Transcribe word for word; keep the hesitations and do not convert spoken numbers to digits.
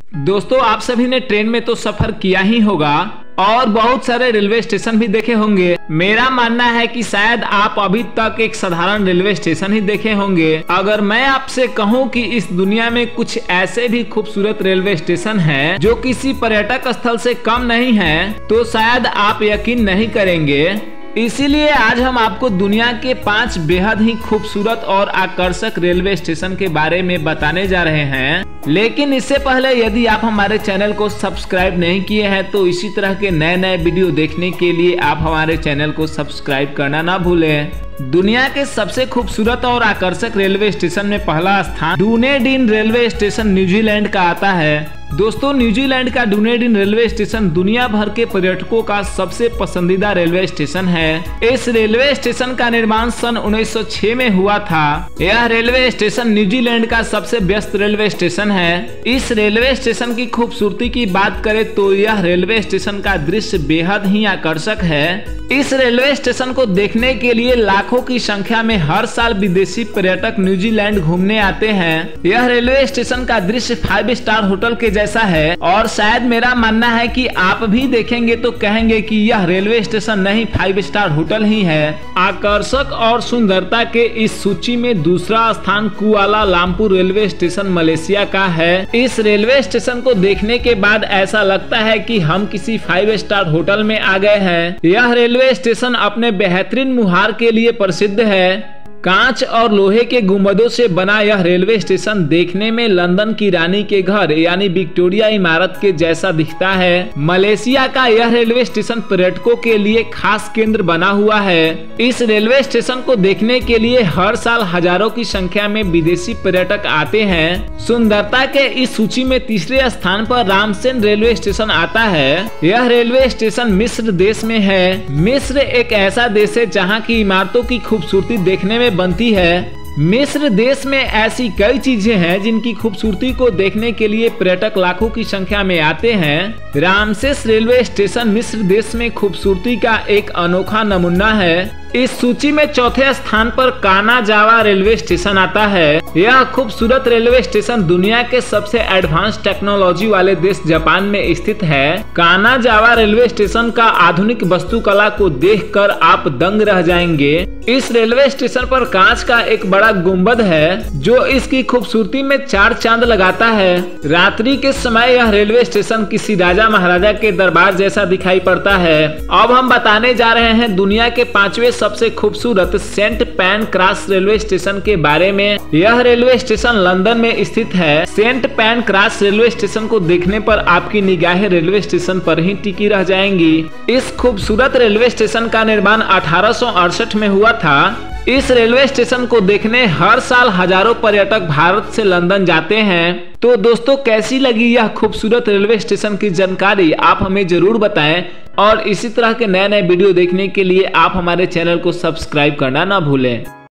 दोस्तों, आप सभी ने ट्रेन में तो सफर किया ही होगा और बहुत सारे रेलवे स्टेशन भी देखे होंगे। मेरा मानना है कि शायद आप अभी तक एक साधारण रेलवे स्टेशन ही देखे होंगे। अगर मैं आपसे कहूं कि इस दुनिया में कुछ ऐसे भी खूबसूरत रेलवे स्टेशन हैं जो किसी पर्यटक स्थल से कम नहीं हैं, तो शायद आप यकीन नहीं करेंगे। इसीलिए आज हम आपको दुनिया के पांच बेहद ही खूबसूरत और आकर्षक रेलवे स्टेशन के बारे में बताने जा रहे हैं। लेकिन इससे पहले यदि आप हमारे चैनल को सब्सक्राइब नहीं किए हैं तो इसी तरह के नए नए वीडियो देखने के लिए आप हमारे चैनल को सब्सक्राइब करना ना भूलें। दुनिया के सबसे खूबसूरत और आकर्षक रेलवे स्टेशन में पहला स्थान डुनेडिन रेलवे स्टेशन न्यूजीलैंड का आता है। दोस्तों, न्यूजीलैंड का डुनेडिन रेलवे स्टेशन दुनिया भर के पर्यटकों का सबसे पसंदीदा रेलवे स्टेशन है। इस रेलवे स्टेशन का निर्माण सन उन्नीस सौ छह में हुआ था। यह रेलवे स्टेशन न्यूजीलैंड का सबसे व्यस्त रेलवे स्टेशन है। इस रेलवे स्टेशन की खूबसूरती की बात करें तो यह रेलवे स्टेशन का दृश्य बेहद ही आकर्षक है। इस रेलवे स्टेशन को देखने के लिए लाखों की संख्या में हर साल विदेशी पर्यटक न्यूजीलैंड घूमने आते हैं। यह रेलवे स्टेशन का दृश्य फाइव स्टार होटल के जैसा है और शायद मेरा मानना है कि आप भी देखेंगे तो कहेंगे कि यह रेलवे स्टेशन नहीं फाइव स्टार होटल ही है। आकर्षक और सुंदरता के इस सूची में दूसरा स्थान Kuala Lumpur railway station Malaysia का है। इस रेलवे स्टेशन को देखने के बाद ऐसा लगता है कि हम किसी फाइव स्टार होटल में आ गए हैं। यह रेलवे रेलवे स्टेशन अपने बेहतरीन मुहार के लिए प्रसिद्ध है। कांच और लोहे के गुंबदों से बना यह रेलवे स्टेशन देखने में लंदन की रानी के घर यानी विक्टोरिया इमारत के जैसा दिखता है। मलेशिया का यह रेलवे स्टेशन पर्यटकों के लिए खास केंद्र बना हुआ है। इस रेलवे स्टेशन को देखने के लिए हर साल हजारों की संख्या में विदेशी पर्यटक आते हैं। सुंदरता के इस सूची में तीसरे स्थान पर रामसेन रेलवे स्टेशन आता है। यह रेलवे स्टेशन मिस्र देश में है। मिस्र एक ऐसा देश है जहाँ की इमारतों की खूबसूरती देखने में बनती है। मिस्र देश में ऐसी कई चीजें हैं जिनकी खूबसूरती को देखने के लिए पर्यटक लाखों की संख्या में आते हैं। रामसेस रेलवे स्टेशन मिस्र देश में खूबसूरती का एक अनोखा नमूना है। इस सूची में चौथे स्थान पर काना जावा रेलवे स्टेशन आता है। यह खूबसूरत रेलवे स्टेशन दुनिया के सबसे एडवांस टेक्नोलॉजी वाले देश जापान में स्थित है। काना जावा रेलवे स्टेशन का आधुनिक वास्तुकला को देखकर आप दंग रह जाएंगे। इस रेलवे स्टेशन पर कांच का एक बड़ा गुंबद है जो इसकी खूबसूरती में चार चांद लगाता है। रात्रि के समय यह रेलवे स्टेशन किसी राजा महाराजा के दरबार जैसा दिखाई पड़ता है। अब हम बताने जा रहे हैं दुनिया के पांचवें सबसे खूबसूरत सेंट पैनक्रास रेलवे स्टेशन के बारे में। यह रेलवे स्टेशन लंदन में स्थित है। सेंट पैनक्रास रेलवे स्टेशन को देखने पर आपकी निगाहें रेलवे स्टेशन पर ही टिकी रह जाएंगी। इस खूबसूरत रेलवे स्टेशन का निर्माण अठारह सौ अड़सठ में हुआ था। इस रेलवे स्टेशन को देखने हर साल हजारों पर्यटक भारत से लंदन जाते हैं। तो दोस्तों, कैसी लगी यह खूबसूरत रेलवे स्टेशन की जानकारी आप हमें जरूर बताएं और इसी तरह के नए नए वीडियो देखने के लिए आप हमारे चैनल को सब्सक्राइब करना ना भूलें।